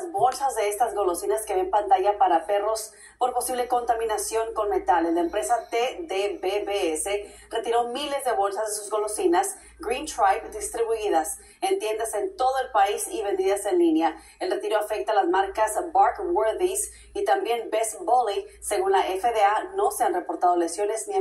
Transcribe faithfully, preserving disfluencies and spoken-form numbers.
las bolsas de estas golosinas que ven en pantalla para perros por posible contaminación con metales. La empresa T D B B S retiró miles de bolsas de sus golosinas Green Tribe distribuidas en tiendas en todo el país y vendidas en línea. El retiro afecta a las marcas Bark Worthies y también Best Bully. Según la F D A, no se han reportado lesiones ni